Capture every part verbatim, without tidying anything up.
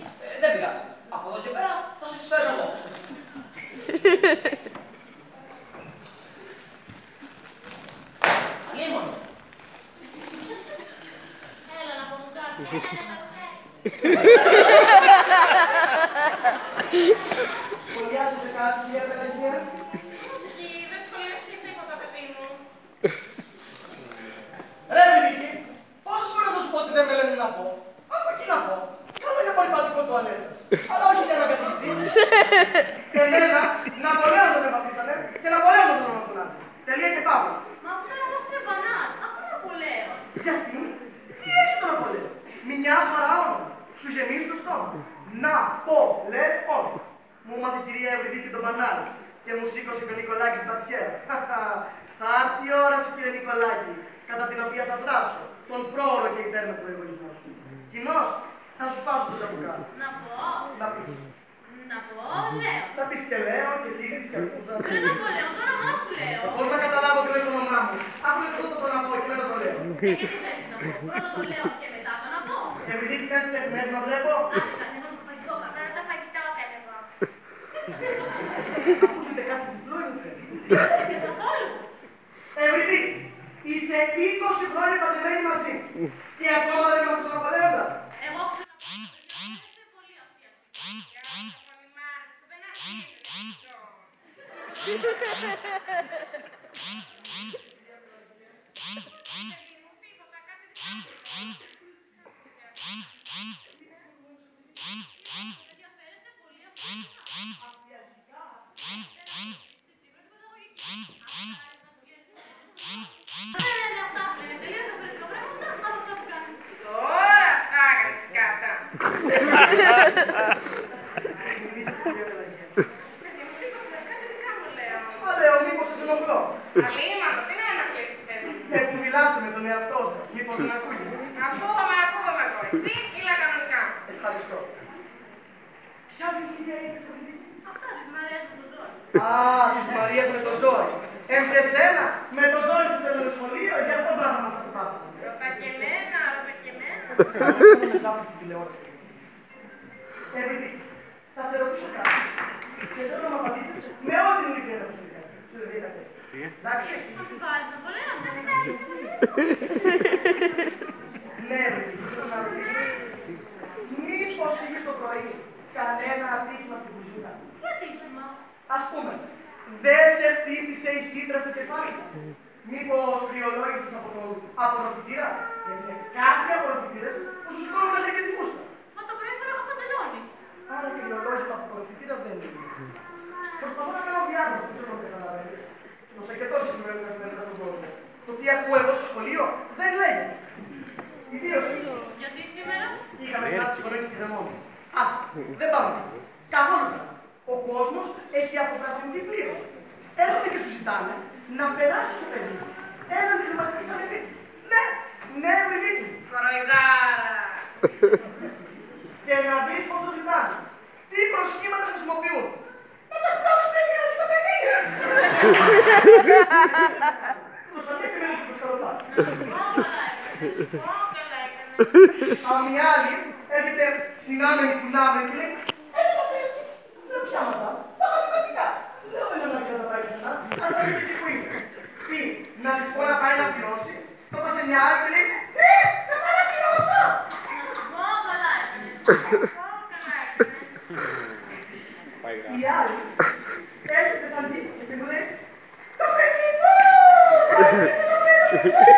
Ε, δεν πειράζει. Από εδώ και πέρα θα σου τις φέρω εγώ. Αλίμονο. Έλα να πω μου κάτι. Σχολιάζετε κάτι, κυρία Πελαγία? Όχι, δεν σχολιάζει τίποτα, παιδί μου. Ρε Βιδίκη, πόσες φορές θα σου πω ότι δεν με λένε να πω? Από εκεί να πω. Κάνω ένα πολυπατικό τουαλέτας. Αλλά όχι για να καθηγηθεί. Και εμένα, Ναπολέον δεν με πατήσανε και Ναπολέον δεν με πατήσανε. Τελεία και πάμε. Μα αυτό είναι όμως είναι μπανάλ. Αυτό είναι Ναπολέον. Γιατί? Τι έχει το Ναπολέον? Μια χαρά όνομα. Σου γεμίζει το στόμα. Ναπολέον. Μου μάθε η κυρία Ευρυδίκη τον μπανάλ και μου σήκωσε και ο Νικολάκης τα τιέρα. Θα έρθει η ώρα σου, κύριε Νικολάκη, κατά την οποία θα δράσω τον πρόωρο και υπέρμετρο εγωισμό σου. Κοινώς, θα σου σπάσω το τσαμπουκάλι. Να πω. Να πεις. Να πω, λέω. Να πεις και λέω και κύριε της καρπούδας. Ρε Ναπολέον, το όνομά σου λέω. Πώς να καταλάβω τι λέει το όνομά μου. Αφού είναι πρώτο το να πω και μετά το λέω. Ε, και τι θέλεις να πω. Πρώτα το λέω και μετά το να πω. Επειδή τι κάνεις και εφημερίδα, βλέπω. Άστα, εγώ το φαγητό, καπέρα τα φαγητά όταν εγώ. Ακούγεται κάτι διπλό ή μου φέρει. Είσαι και καθόλου. Ευρυδίκη, είσαι είκοσι χρόνια πατεμένη μαζί. Και ακόμα δεν είμαστε στον Ναπολέοντα. Εγώ ξέρω να πω. Είσαι πολύ αυτή αυτή. Πολύ μ' άρεσε. Δεν αρχίζει. Ενδιαφέρεσαι πολύ αυτή. Στη σύγχρονη παιδαγωγική. Δεν είναι αυτά που λένε. Τελείως διαφορετικά πράγματα από αυτά που κάνεις εσύ. Τώρα τα έκανες σκάτα. Μα λέω, μήπως σας ενοχλώ. Αλίμανο, τι να με ενοχλήσεις, παιδί. Ε, που μιλάτε με τον εαυτό σας, μήπως δεν ακούγεστε. Ακούγαμε, ακούγαμε εγώ. Εσύ ή κανονικά. Ευχαριστώ. Ποια βιβλία είναι σε αυτή? Αυτά της Μαρίας με το ζώο. Α, της Μαρίας με το ζώο. Εμφεσένα, με το ζώο στο τελεσχολείο, για αυτό το πράγμα μας το πάθαμε. Ρώτα και εμένα, ρώτα και εμένα. Σαν να κάνω μεσάφη στην τηλεόραση. Ευρυδίκη, θα σε ρωτήσω κάτι. Και θέλω να μου απαντήσεις με όλη την ειλικρίνεια που σου δίκασε. Εντάξει. Μα τι βάλεις, Ναπολέον, δεν είναι έτσι. Ναι, Ευρυδίκη, θέλω να ρωτήσω. Μήπως είχες το πρωί κανένα ατύχημα στην κουζίνα? Τι ατύχημα. Ας πούμε, δεν σε χτύπησε η σίτρα στο κεφάλι? Μήπως κρυολόγησες από τον απορροφητήρα? Γιατί είναι κάποιοι απορροφητήρες που σου σκόνουν μέχρι και τη φούστα. Μα το πρωί φοράγα παντελόνι. Άρα κρυολόγημα από απορροφητήρα δεν είναι. Προσπαθώ να κάνω διάγνωση, δεν ξέρω αν καταλαβαίνεις. Νοσέ και τόσες σημερινές καθημερινές στον κόσμο. Το τι ακούω εγώ στο σχολείο δεν λέγεται. Ιδίως Γιατί σήμερα. είχαμε συνάντηση κοροϊδού και δαιμόνου. Ας, δεν πάμε. Καθόλου καλά. Ο κόσμος έχει αποφρασινθεί πλήρως. Έρχονται και σου ζητάνε να περάσεις το παιδί τους έναν χρηματική ανεβίτη. Ναι, ναι, Ευρυδίκη. Κοροϊδάρα. Και να δεις πώς το ζητάνε. Τι προσχήματα χρησιμοποιούν. Να το σπρώξουμε για να το παιδί. Προστατεύει και μένεις προς καροτάς. Να σου πω καλά έκανες. Πω καλά έκανες. Αν η άλλη έρχεται συνάμενη κουνάμενη και λέει «Έλα τα παιδιά, λέω πιάματα, τα μαθηματικά». Του λέω «Δεν είναι να τα πάει πουθενά, ας τα ρίξει εκεί που είναι». Τι, να της πω να πάει να πληρώσει, το πας σε μια άλλη και λέει «Τι, να πάω να πληρώσω». Να σου πω καλά έκανες. Να σου πω καλά έκανες. Η άλλη έρχεται σαν γύφτησε και μου λέει «Το παιδί μου! Αρχίστε το παιδί μου!»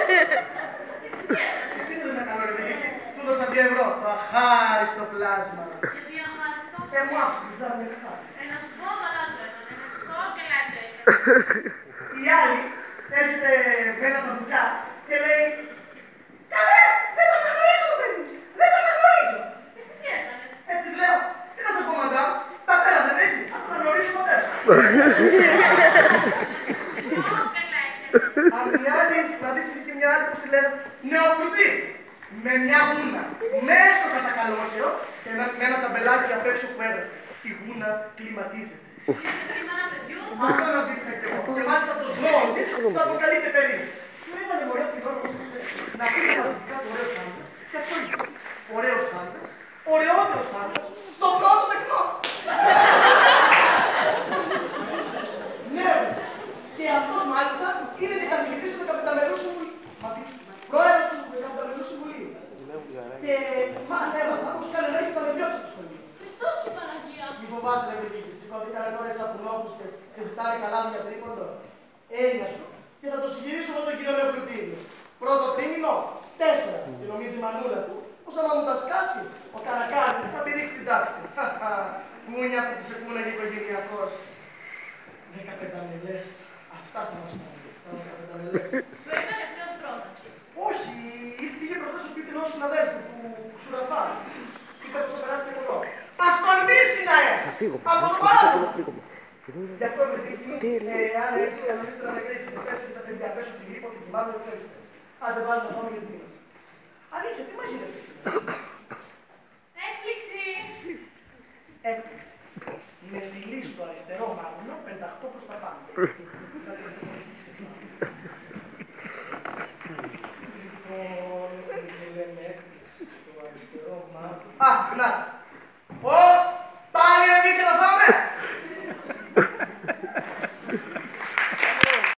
Εσύ δεν είναι καλό ρε παιδί, του δώσα δύο ευρώ, το αχάριστο πλάσμα. Γιατί αχάριστο. Και μου άφησε την τσάπη για χάσει. Ε, να σου πω καλά το έκανες. Να σου πω καλά το έκανες. Η άλλη έρχεται με ένα τσαμπουκιά και λέει «Καλέ, δεν το αναγνωρίζω το παιδί, δεν το αναγνωρίζω». Εσύ τι έκανες. Ε, της λέω «Τι θα σε πω μαντά, πατέρα δεν έτσι, ας τον αναγνωρίσω πατέρα». Αν η άλλη, να δεις και μια άλλη που στη λένε νεοπλουτή, με μια γούνα, μέσα κατά καλόκαιρο και με, με ένα ταμπελάκι απ' έξω που έγραφε «Η γούνα κλιματίζεται». Είναι κρίμα ένα παιδιού. Αυτό να δείχνει και εγώ. Και μάλιστα το ζώο της θα αποκαλείται περίπου. Του έβαλε μωρέ την ώρα να πει πραγματικά ωραίος άντρας. Και αυτό είναι ωραίος άντρας, ωραιότερο αυτός άντρας, το πρώτο τεκνό. Ναι, και αυτός μάλιστα είναι και καθηγητής του δεκαπενταμερού συμβουλίου. Πρόεδρος του δεκαπενταμερού συμβουλίου. Και μας έβαλα πως κανενέκης θα με διώξει από το σχολείο. Χριστός και Παναγία. Μη φοβάσαι ρε Βρυδίκη, σηκώθηκαν τώρα οι σαπουνόπους και, και ζητάνε καλά για τρίποντο. Έννοια σου και θα το συγχυρίσω με τον κύριο Λεοπλουτίδη. Πρώτο τρίμηνο, τέσσερα. Και νομίζει η μανούλα του πως άμα μου τα σκάσει, ο Καρακάτης θα τη ρίξει την τάξη. Μούνια που της εκούναγε οικογενειακός. Δεκαπενταμελές. Αυτά θα μας κάνει. Τα δεκαπενταμελές. Σου έκανε ευθέως πρόταση. Όχι, πήγε προχθές ο σπίτι ενός συναδέλφου του Σουραφά. Είπε πως θα περάσει και από εδώ. Ας τολμήσει να έρθει! Από το πάνω! Γι' αυτό με δείχνει, αν έρθει να νομίζετε να με κρύψει, πως έρθει τα παιδιά, πέσω τη γρήπο, την κοιμάμαι, δεν θέλεις. Άντε βάλουμε να φάμε για την μας. Αλήθεια, τι μαγειρεύεις σήμερα? Έκπληξη. Έκπληξη. Με φιλί στο αριστερό μάγουλο, πενταχτώ προς τα πάνω. Λοιπόν, λέμε έκπληξη στο αριστερό μάγουλο. Α, να! Ω, πάλι ρε μήτε να φάμε!